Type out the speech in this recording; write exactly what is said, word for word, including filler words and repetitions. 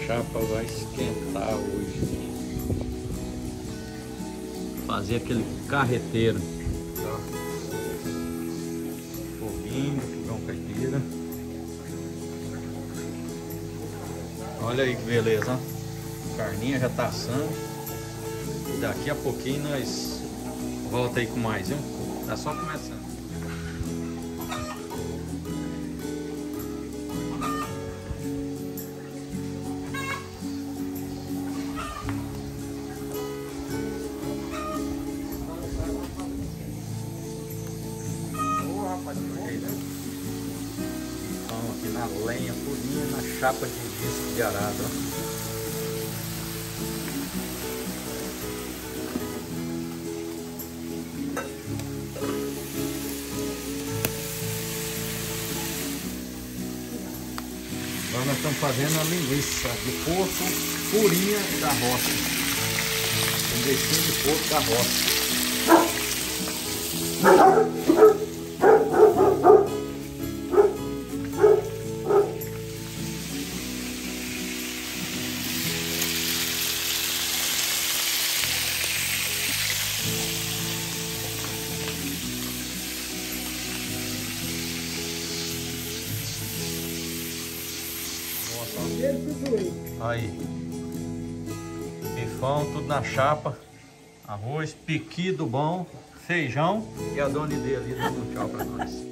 chapa vai esquentar hoje. Fazer aquele carreteiro. Foguinho, fogão caipira. Olha aí que beleza, ó. Carninha já tá assando. Daqui a pouquinho nós volta aí com mais, viu? Tá só começando. Então aqui na lenha purinha, na chapa de disco de arado, ó. Agora nós estamos fazendo a linguiça de porco purinha da roça. Linguiça de porco da roça. Aí, bifão, tudo na chapa, arroz, piqui do bom, feijão e a dona Ide ali dando um tchau pra nós.